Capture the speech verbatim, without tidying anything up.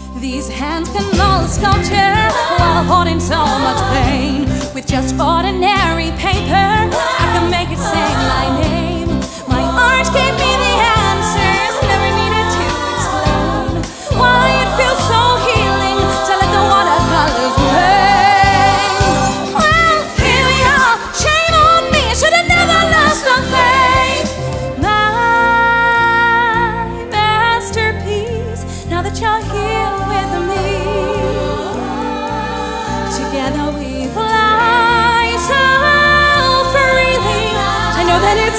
These hands can mold sculpture while holding so much pain. With just ordinary paper, I can make it say my name. My art gave me the answers, never needed to explain why it feels so healing to let the watercolors rain. Well, here we are, shame on me, I should have never lost the faith. My masterpiece, now that you're here with me, together we fly so freely. I know that it's